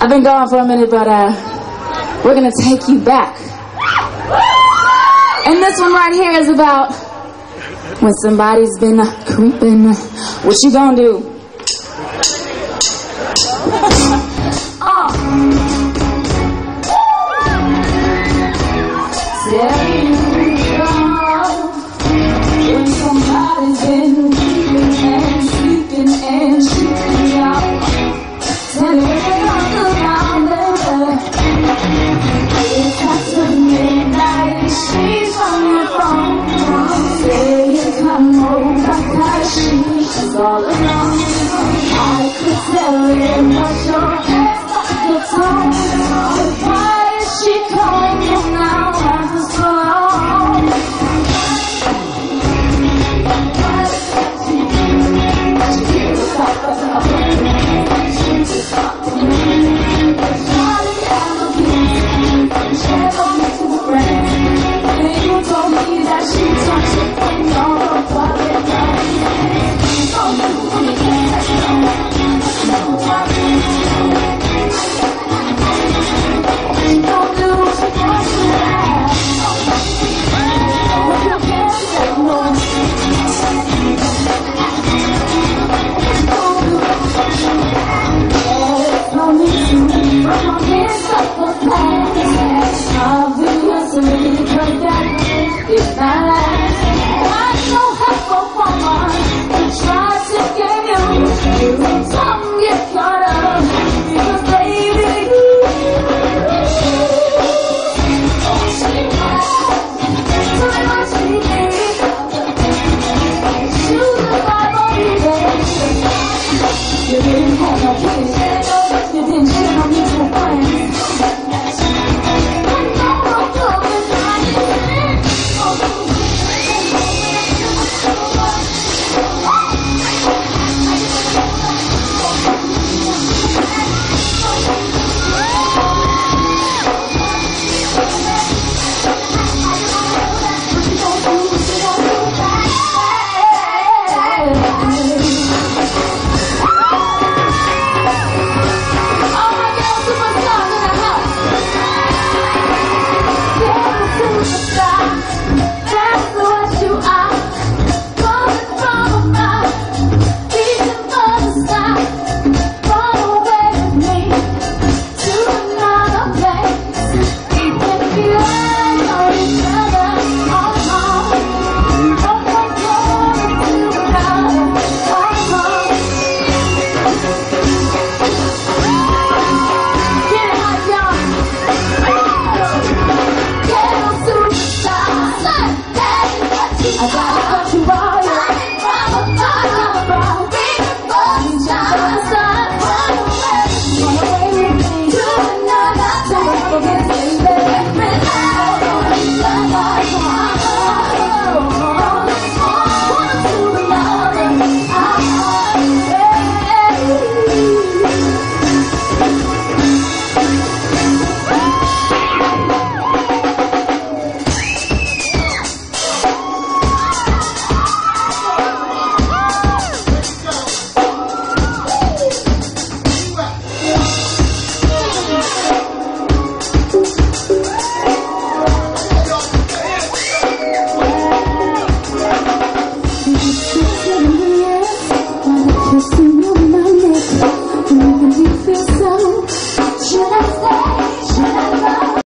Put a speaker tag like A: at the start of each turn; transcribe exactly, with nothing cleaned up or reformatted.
A: I've been gone for a minute, but uh, we're gonna take you back. And this one right here is about when somebody's been creeping. What you gonna do? Oh. Tell you when somebody's been creeping and sleeping and shooting out. Tell you when they come around there. It's after midnight and she's on your phone. Say you come over, cause she's all alone. I could tell it was your hands on the tone. But why is she calling now after so long? She hears the top of her brain. She just talked to me. Charlie and the kids, she told me to the friends. And you told me that she touched it when you're a public life. Oh, you can't touch it on that. You didn't have no kids.